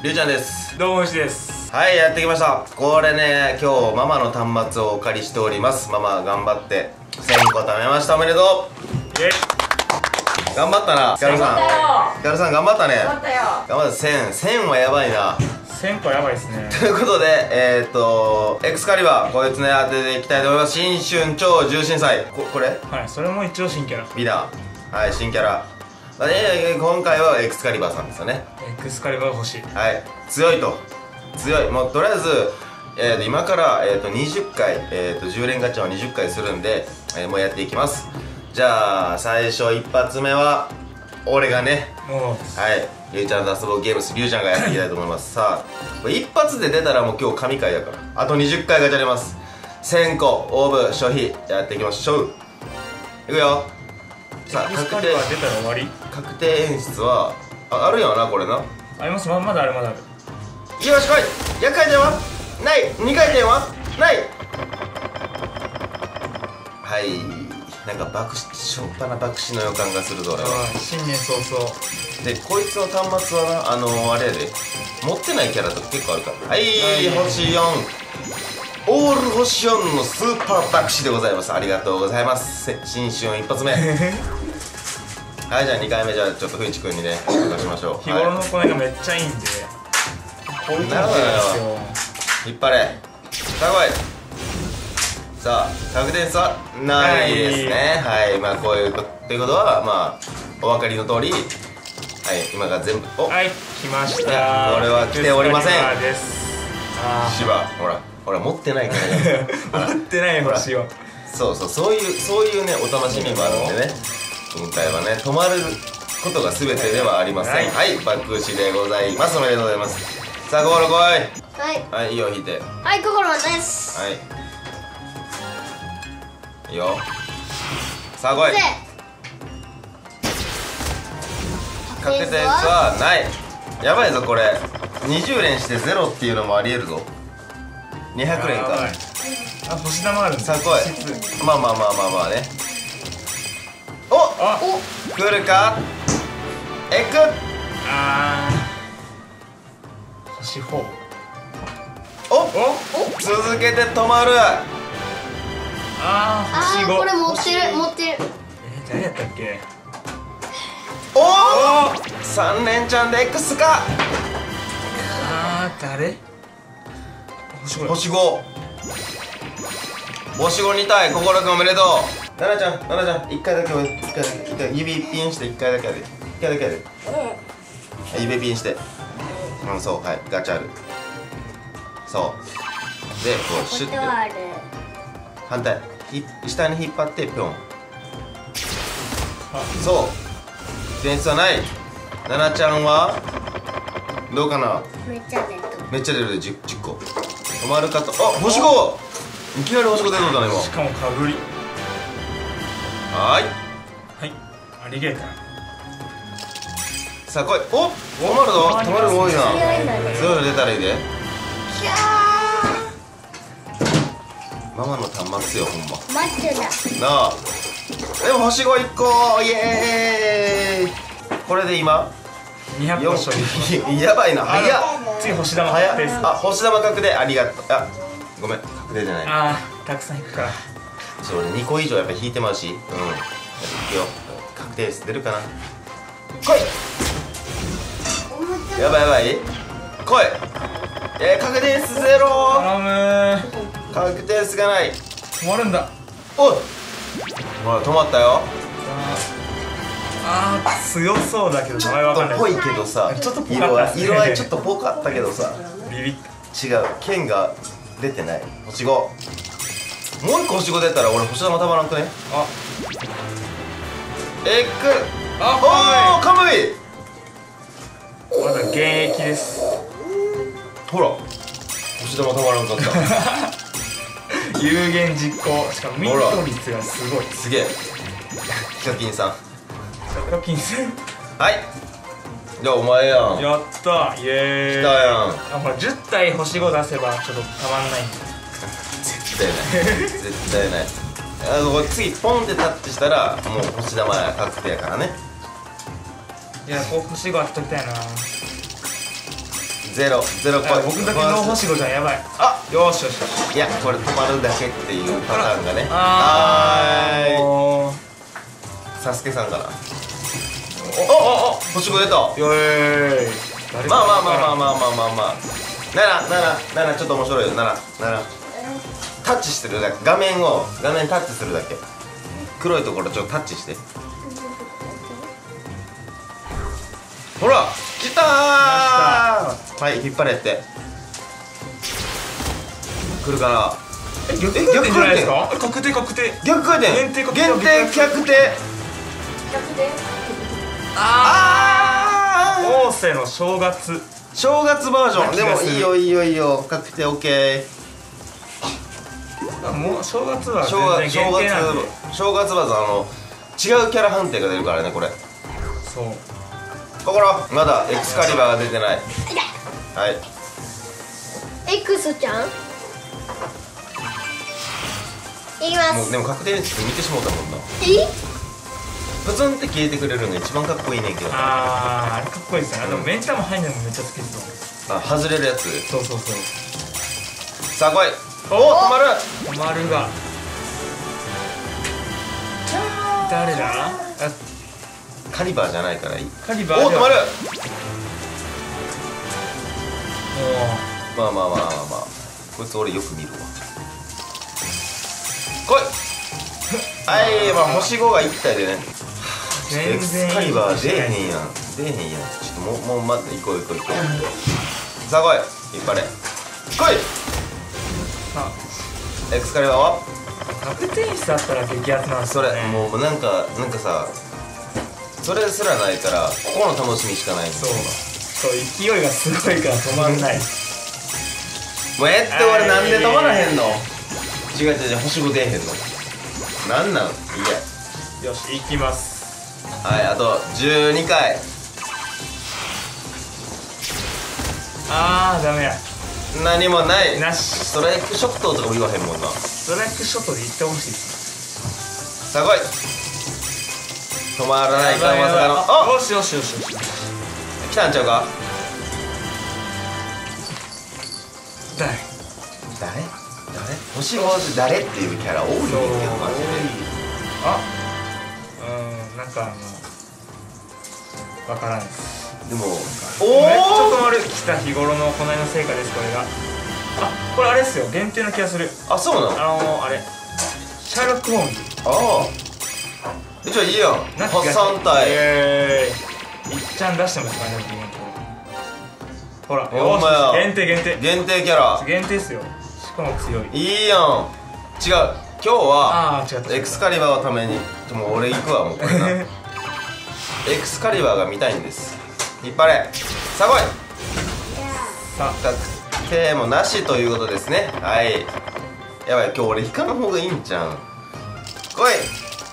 りゅうちゃんです。 どうも星です。 はい、やってきました。これね、今日ママの端末をお借りしております。ママ頑張って1000個貯めました。おめでとう。 イエイ。 頑張ったな、ヒカルさん。ヒカルさん頑張ったね。 頑張ったよ。 頑張った。1000はやばいな。 1000個やばいですね。 ということで、エクスカリバー、こいつね、当てていきたいと思います。新春超重心祭。これはい、それも一応新キャラ。 ビダー。はい、新キャラ。今回はエクスカリバーさんですよね。 エクスカリバー欲しい。 はい、強いと。強い。もうとりあえず、今から、20回、10連ガチャを20回するんで、もうやっていきます。じゃあ、最初一発目は、俺がね、 もはい、りゅうちゃんと遊ぼうゲームス、りゅうちゃんがやっていきたいと思います。さあ、これ一発で出たらもう今日神回だから。あと20回ガチャ出ます。1000個、オーブ、消費、やっていきましょう。いくよ。さあ、 エクスカリバー出たら終わり。 確定演出は、あるよな、これな。 あります。まだあるまだある。 よし、来い。100回転はない。2回転はない。はい、なんかしょっぱな爆死の予感がするぞ俺は。 新年早々 でこいつの端末はな、あれやで持ってないキャラとか結構あるから。はい、星4、オール星4のスーパー爆死でございます。ありがとうございます。新春一発目はい、じゃあ2回目、じゃあちょっとふいちくんにね参加しましょう。 日頃の行いがめっちゃいいんで、こういう感じですよ。 引っ張れ。さあ来い。さあ確定数はないですね。はい、まあこういうということは、まあお分かりの通り、はい、今が全部。お、 はい、来ました。 これは来ておりません。 です。 芝、ほら持ってないから持ってない星を。 そういうねお楽しみもあるんでね、今回はね止まることが全てではありません。はい、爆死でございます。おめでとうございます。さあ心来い。はい、いいよ、引いて。 はい、心です。 はい、いいよ。さあ来い。確定率はない。やばいぞこれ。20連して0っていうのもありえるぞ。200連か。 あ、星玉あるんです。 さあ来い。まあね。お、来るか。エク。 星4。 お、続けて止まる。 星5。 これ持ってる。 誰やったっけ。 お、3連チャンで X か。 誰。 星5。星5に対心くんおめでとう。奈々ちゃん1回だけ指ピンして1回だけやで。1回だけやで。指ピンして。そう、はい、ガチャある。そうで、こうシュッて反対下に引っ張ってピョン。そう点数はない。奈々ちゃんはどうかな。 めっちゃ出るで 10個止まるかと。あ、星5。いきなり星5出るのだね今。 しかもかぶり。 はい、 アリゲーター。 さあ来い。お、止まるぞ。止まるの多いな。強いの出たらいいで。ママの端末よほんま。 マッチョだ。 なあ、でも星5 1個。イエーイ。これで今 200個処理。 やばいな。早っ。 次星玉早っ。 確定。 あ、星玉確定。ありがとう。あ、ごめん、確定じゃない。 たくさん引くから。 俺2個以上やっぱ引いてまうし、やっていくよ。確定数出るかな。来い。やばい。来い。確定数ゼロ。 頼む。 確定数がない。 止まるんだ。 おい、ほら止まったよ。 強そうだけど名前わかんない。 ぽいけどさ、 ちょっとぽかったっすね。 色合いちょっとぽかったけどさ、 ビビッ。 違う、剣が出てない。星5。もう1個星5出たら俺星玉たまらんくね。おお、カムイ。 まだ現役です。 ほら星玉たまらんかった。 有言実行。しかもミット率がすごい。 すげえ。ヒカキンさん。 ヒカキンさん。 はい、じゃあお前やん。 やったイエーイ。 来たやん。 ほら10体星5出せばちょっとたまんないんで。 絶対ない絶対ない。これ次ポンってタッチしたらもう星玉確定やからね。 いや、こう星5当てときたいな。 ゼロあ僕だけノー星5じゃん、やばい。 あよしよしよし。 いやこれ止まるだけっていうパターンがね。 もうサスケさんかな。 お星5出た。 よーい。 まあ7ちょっと面白いよ。7タッチしてるだけ、画面タッチするだけ。黒いところちょっとタッチして。ほら来たー。はい引っ張れって来るかな。 逆転じゃないですか。確定逆回転限定逆転。 王政の正月バージョンでもいいよ確定 OK。 もう正月は正全然限定なんで。 月バージョン違うキャラ判定が出るからねこれ。 そう心まだエクスカリバーが出てない。はい X ちゃんいきます。 もうでも確定につって見てしもうたもんな。プツンって消えてくれるのが一番かっこいいねんけど。 あれかっこいいですね。でも目ん玉入んのもめっちゃ好きですよ。 外れるやつ。 そうさあ来い。お止まる。 止まるが誰だ。 カリバーじゃないからいい。 カリバーお止まる。 もまあこいつ俺よく見るわ。来いはい星5が1体でね。エクスカリバー出えへんやん。ちょっともう待って行こうさあ来い引っ張れ来い。エクスカリバーは確定室だったら激アツなんですそれよね。 もうなんかさそれすらないからここの楽しみしかないんですそう勢いがすごいから止まんない。 もうって俺なんで止まらへんの。違う星5出えへんのなんなん。いやよし行きます。 はいあと12回。 ダメや。 何もないなし。 ストライクショットとかも言わへんもんな。 ストライクショットで行ってほしいです。 さあ来い止まらないかまさかの。 よし来たんちゃうか。 誰星5誰っていうキャラ多いねんけどマジで。 なんかわからないです。 でもめっちゃ止まる。来た日頃の行いの成果ですこれが。これあれですよ限定な気がする。 そうなの。 あれシャーロック・ホームズ。 じゃあいいやん。3体いっちゃん出してますからね。ほらほんまや限定限定キャラ限定っすよ。しかも強い。 いいやん。違う今日は違ったエクスカリバーのためにもう俺行くわもうこれなエクスカリバーが見たいんです。引っ張れさあ来い。確定もなしということですね。はいやばい今日俺引かん方がいいんちゃうん。来い。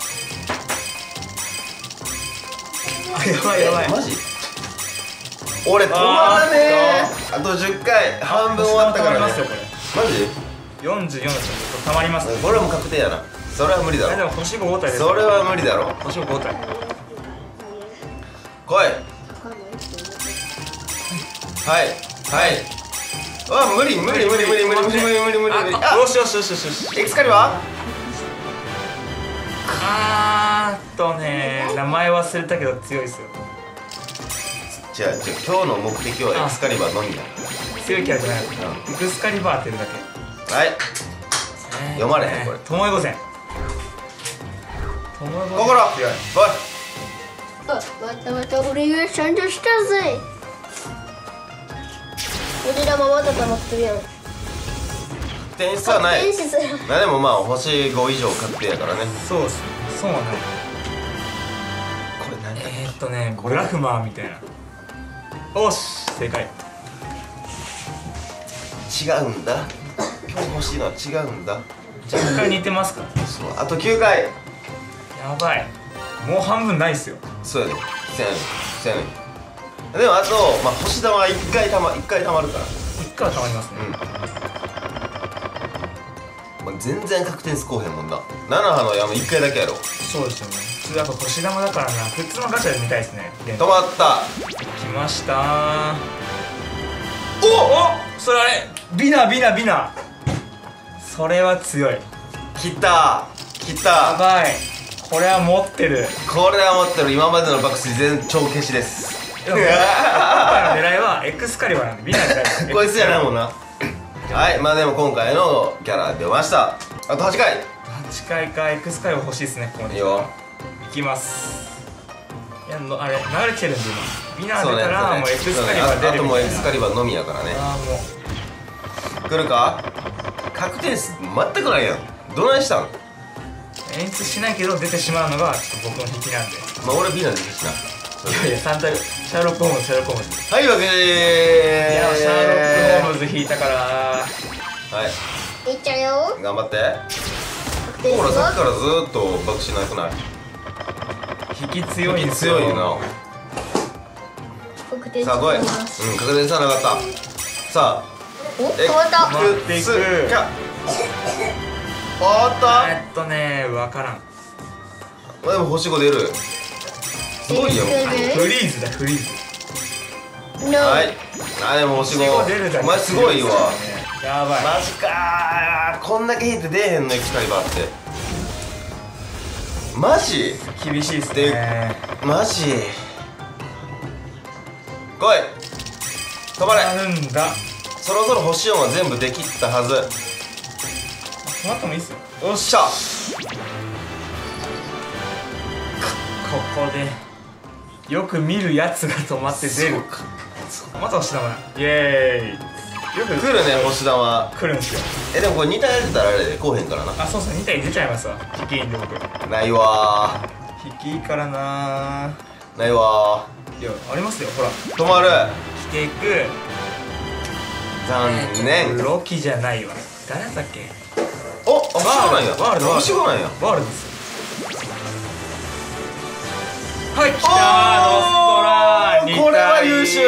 やばいマジ俺止まらねえ。あと10回半分終わったからね。マジ 44だとたまります。 これはもう確定やな。それは無理だろ。 でも星5体です。 それは無理だろ。 星5体来い。無理。 よしエクスカリバ名前忘れたけど強いっすよ。 違う今日の目的はエクスカリバーのみだ。 強いキャラじゃない。エクスカリバーっていうだけ。 はい読まれへんこれ。 ともえ御前心来い。 また俺がちゃんとしたぜ。俺らもまた溜まってるやん。 点数はない。 天使すらでも星5以上確定やからね。 そうっす。そうはない。 これ何だグラフマーみたいな。おし正解。 違うんだ。今日欲しいのは違うんだ。 若干似てますか。 そうあと9回。 やばいもう半分ないっすよ。 そうやねせやねん。でもあと星玉は1回たまるから 1回はたまりますね。 全然確定数こうへんもんな。7波の1回だけやろ。 そうですよね。やっぱ星玉だからな。普通のガチャで見たいですね。 止まった。 来ましたそれあれビナそれは強い。 来たやばい。これは持ってる。 これは持ってる。今までの爆死全超消しです。 でも今回の狙いはエクスカリバーなんでビナじゃないこいつじゃないもんな。はい、まあでも今回のキャラ出ました。あと8回。 8回か。エクスカリバー欲しいですね。ここでいいよ。 いきます。いやあれ流れてるんで今ビナそうね、 出たらもうエクスカリバー出あともうエるみたいな。 クスカリバーのみやからね。 ああも来るか。確定数全くないやん。どないしたん。 う演出しないけど出てしまうのがちょっと僕の引きなんで。 まあ俺ビーナ出てしな。 いや3体シャーロック・ホームズはい、わけいやシャーロック・ホームズ引いたからはいいっちゃうよ。 頑張って。 確定数ほらさっきはからずーっと爆死なくない。 引き強いんですよ。 強いな。 確定数さあ来い。 になりますうん、確定さなかった。さあお、止まった。 待っていく。 おっと、 分からん。 まあでも星5出る。すごいよ。 フリーズだフリーズ。 No。 はい。あ、でも星出るだ 5。 けお前すごいわ。 やばい。 マジかー。こんだけ引いて出えへんのエクスカリバーって。マジ厳しいっすね。 マジ。来い。止まれ。 あるんだ。 そろそろ星4は全部できったはず。 止まってもいいっすよ。 よっしゃ。 ここでよく見るやつが止まって出る。また星玉だ。イエーイ。よく来るね、星玉。 来るんですよ。 でもこれ2体やってたらあれでこうへんからな。 あ、そうっすね。2体出ちゃいますわ。引きいいんで僕。 ないわ引きいいからなー。ないわいや、ありますよ。ほら。 ー。止まる。 来ていく。 残念。 ロキじゃないわ。誰だったっけ。 お、星5なんや。 ワールド星5なんや。 ワールドですよ。はい、来たおーノストラこれは優秀。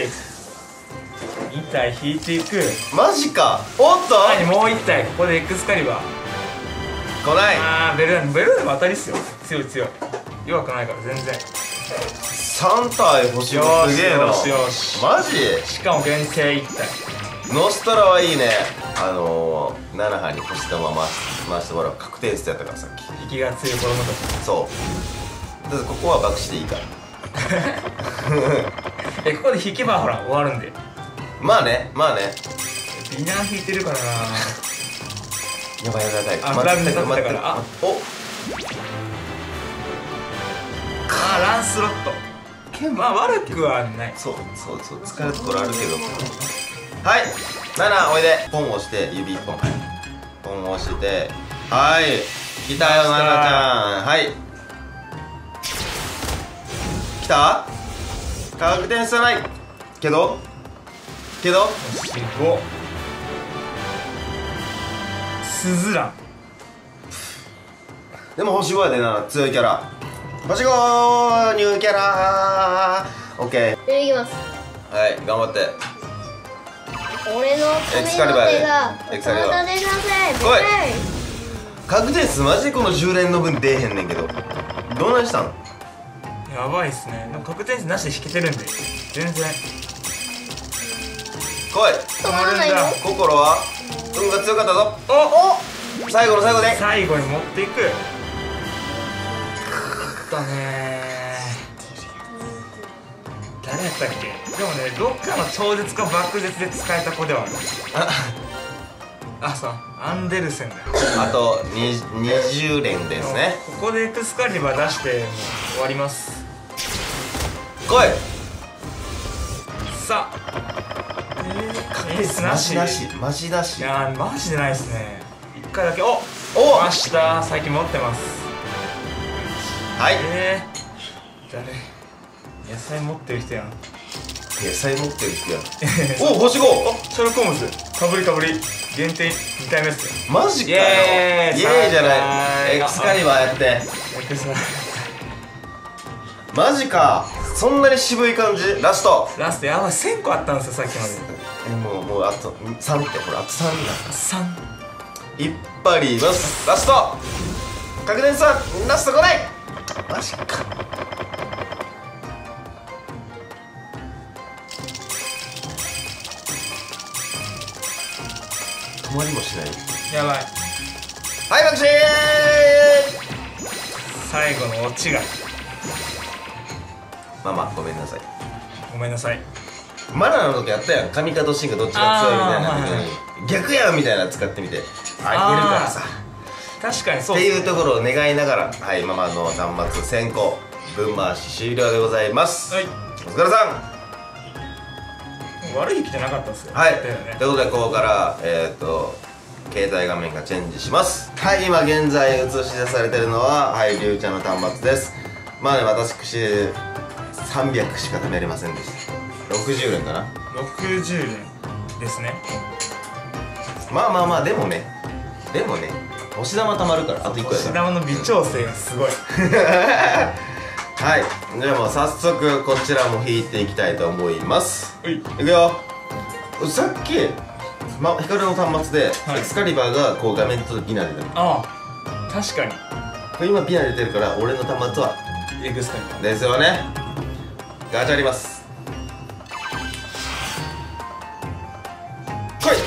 2体引いていく。 マジか。おっと、 はい、もう1体。ここでエクスカリバー。 来ない。 ベルダも当たりっすよ。強い弱くないから全然。 3体星5すげえな。 よしよしマジ。 しかも限定1体。 ノストラはいいね。7波に星玉回してもらう確定数やったからさっき。 引きが強い子供たち。 そうだってここは爆死でいいからここで引けばほら終わるんで。 まあねビナー引いてるからな。 やばいあフラグ立ってたから。あおランスロット。まあ悪くはない。 そう使うところあるけど。はい7おいで。ポン押して指1本。ポン押してはい来たよ7ちゃん。はい来た。確定数ないけど星5。スズラン。 でも星5やでな。強いキャラ星5ニューキャラー。オッケー。 でいきます。 はい頑張って。 俺のエクス髪のカリバーで手がエクスカリバーまた出なさい。 来い確定数マジでこの10連の分出えへんねんけど。どうなんしたん。 やばいっすね。でも確定数なしで引けてるんで全然。 来い。 止まらないの。 心は運が強かったぞ。 お最後の最後で最後に持っていく。だね誰やったっけ。でもねどっかの超絶か爆絶で使えた子ではある。そうアンデルセンだよ。 あと20連ですね。 ここでエクスカリバー出してもう終わります。 来い。 さあエースなし。 マジなし。 いやーマジでないですね。1回だけ。おおました最近持ってます。 はい誰野菜持ってる人やん。 野菜持ってる人やお星5。 シャーロック・ホームズかぶり限定2回目っすよ。 マジかよ。 イエーイイエーイじゃないエクスカリバーやって。マジか。そんなに渋い感じ。ラストやばい1000個あったんですよさっきまで。 もうあと3ってこれあと3になった。 3 いっぱいいますラスト確定さんラスト来ない。マジか。 止まりもしない。 やばい。 はい爆死。 最後のオチが。 ママごめんなさい。 ごめんなさい。 マナの時やったやん、神かとシンがどっちが強いみたいな時に逆やんみたいなの使ってみて、あいけるからさ確かにそうっていうところを願いながら、はい、ママの端末先行分回し終了でございます。 はい、 お疲れさん。 悪い気じゃなかったですよ。 はい、 だよね。 ということでここから携帯画面がチェンジします。はい、今現在映し出されてるのは、はい、りゅうちゃんの端末です。まあね、私300しか貯めれませんでした。60連かな。 60連ですね。 まあまあまあ、でもね星玉貯まるから、あと1個やから。 星玉の微調整がすごい。 はい、じゃあもう早速こちらも引いていきたいと思います。 はい、 いくよ。さっきヒカルの端末ではいエクスカリバーがこう画面とビナ出てる。 ああ、確かに。 これ今ビナ出てるから俺の端末はエクスカリバーですよね。ガチャあります。来い。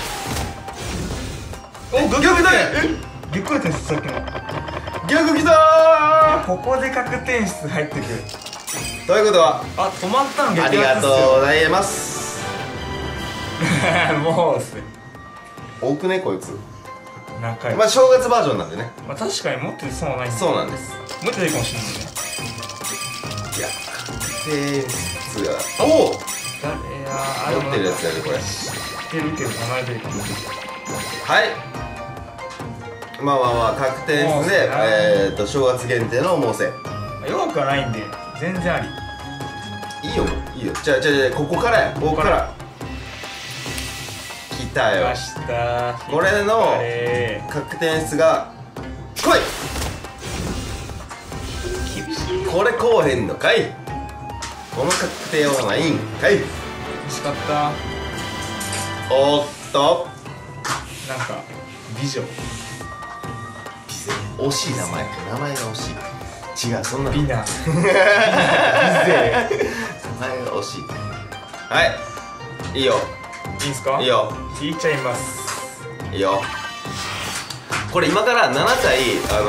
お、 逆だね。 びっくりです、さっきの。 逆来たここで確定室入ってくる。 ー。ということはあ、止まったの逆ありがとうございます。 もうっすね。 多くねこいつ。 仲良い。 まあ正月バージョンなんでね。 まあ確かに持ってて損はないんで。 そうなんです。 持ってていいかもしれないね。 いや確定室がおお誰やあれ持ってるやつやでこれ。 知ってるけど名前出るかも。 はい、まあまあまあ確定室で正月限定の猛省。 弱くはないんで全然あり。 いいよいいよ。じゃあここからや。ここから来たよ。 来ましたこれの確定室が来い。 厳しい。 これこうへんのかい。この確定はないんかい。 惜しかった。 おっとなんか美女。 惜しい名前が惜しい。違う、そんなの美な。 名前が惜しい。はい、いいよいいんすか。 いいよ引いちゃいます。 いいよ。これ今から7体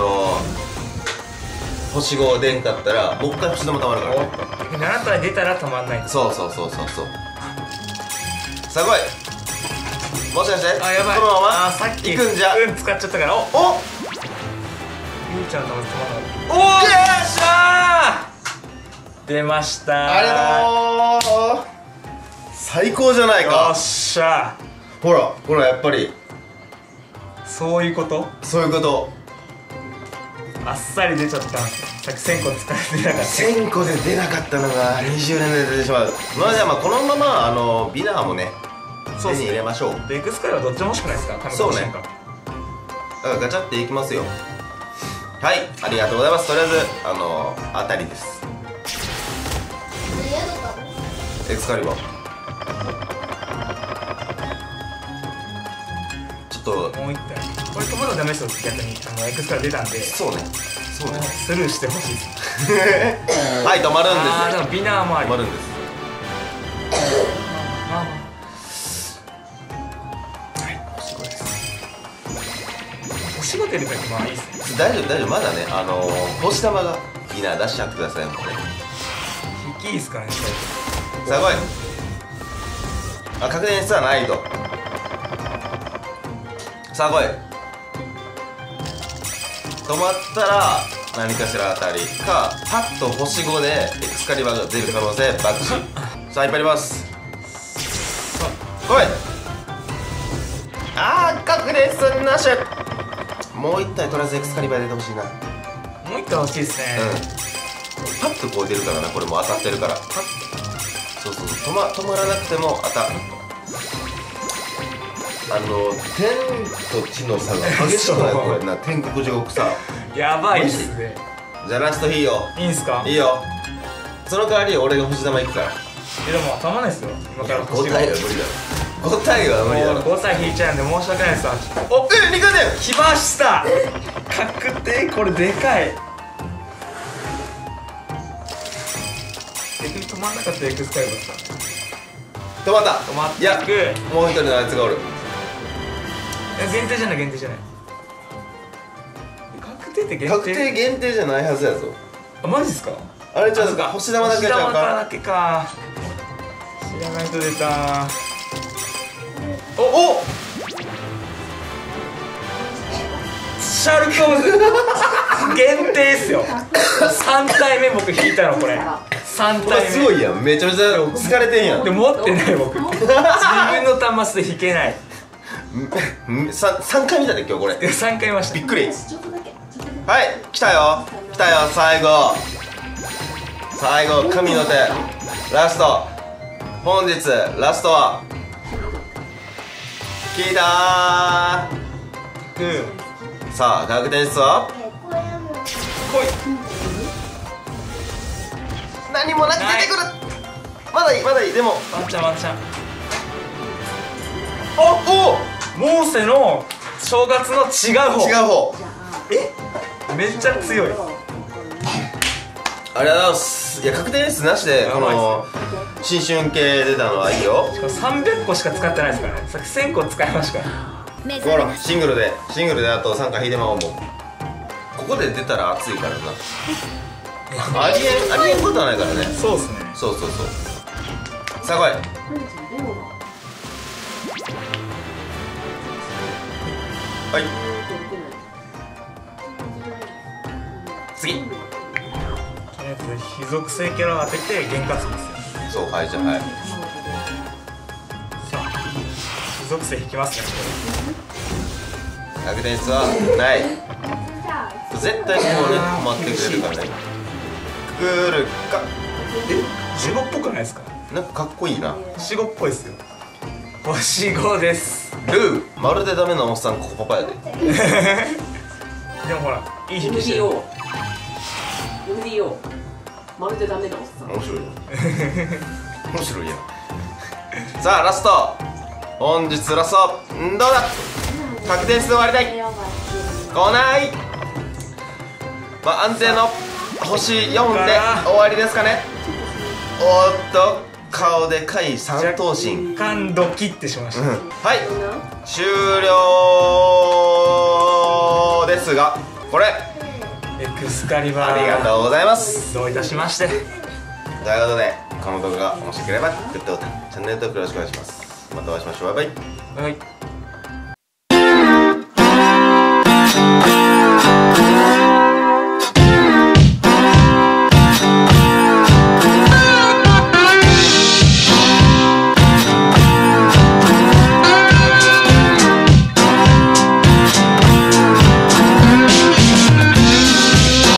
星5出んかったらもう一回星玉たまるからね。 おっと7体出たら止まんない。 そうさあ来い。もしかしてあ、やばい。 このままあ、さっき行くんじゃ。 使っちゃったから。おゆうちゃんの球止まんない。 おおよっしゃ出ましたー。ありがとう。最高じゃないよか。 っしゃ。 ほらやっぱりそういうこと。 そういうこと。 あっさり出ちゃったんですよ。さっき1000個使えてなかった。 1000個で出なかったのが20年で出てしまう。まあじゃあまあこのままビナーもね手に入れましょう。 でエクスカリはどっちも欲しくないですか。 そうね。だからガチャっていきますよ。はい、ありがとうございます。とりあえず当たりです。エクスカリバーちょっともう一体これ止まるのダメですよ。逆にエクスカリ出たんで。 そうねスルーしてほしいです。 はい止まるんです。 ああでもビナーもあり。 止まるんです。 まあ星5です。 星5出るときまあいいっすね。 大丈夫まだね星玉がビナー出しちゃってくださいもんね。 引きいいっすかね。 さあ来い。あ、確認室はないと。さあ来い。止まったら何かしら当たりかパッと星5でエクスカリバーが出る可能性バッチリ。さあいっぱいあります。来い。あー確認室なし。もう一体とりあえずエクスカリバー出てほしいな。 もう一回欲しいですね。 パッとこう出るからな。これも当たってるから。そう止まらなくても当たる。天と地の差が激しくないこれな。天国地獄さ。 やばいっすね。 じゃあラストいいよ。 いいんすか。 いいよ。その代わり俺が星玉いくから。 でもたまんないっすよ。今から 5体は無理だろ。5体は無理だろ。 5体引いちゃうんで申し訳ないです。 お2回だよ。 来ました。確定。これでかい。逆に止まんなかったエクスカリバーさ。 止まった。 止まっていいやく。 もう一人のやつがおる。 限定じゃない限定じゃない。確定って限定？ 確定限定じゃないはずやぞ。 あ、マジっすか？ あれちゃうか、星玉だけちゃう星玉だか。 けか。知らない人出た。 おシャルコーズ限定っすよ。3体目僕引いたのこれ。3 これ体目。 すごいやん、めちゃめちゃ疲れてんやん。 でも持ってない僕。自分の端末で引けない。 3回見たで今日これ。 3回見ました。 びっくり。はい、来たよ来たよ。最後神の手ラスト。本日ラストは聞いたー。さあ学点室は来い。 何もなく出てくる。まだいいまだいい。でもワンチャンワンチャン。 おモーセの正月の違う方。 違う方。 めっちゃ強い。 ありがとうございます。いや確定演出なしでこの新春系出たのはいいよ。 しかも300個しか使ってないですからね。さっき1000個使いましたから。 ほらシングルであと3回引いてまおうもん。ここで出たら熱いからな。ありえんことはないからね。 そうですね。 そうさあ来い。はい次。 とりあえず非属性キャラを当てて験担ぎですよ。 そうはいじゃあはい。 さあ非属性引きますね。 逆転室はない。絶対ここね止まってくれるからね。くるか。 死後っぽくないですか？ なんかかっこいいな。 死後っぽいですよ。星5です。 ルーまるでダメなおっさんここパパやで。 でもほらいい引きしてる。 MDO まるでダメなおっさん。 面白いな。面白いやん。さあラスト。本日ラストどうだ。確定数終わりたい。来ない。まあ安定の星4で終わりですかね。おっと顔でかい三頭身。 若干ドキッてしました。 はい終了ですがこれエクスカリバーありがとうございます。 どういたしまして。 ということでこの動画が面白ければグッドボタンチャンネル登録よろしくお願いします。またお会いしましょう。バイバイ。 はい。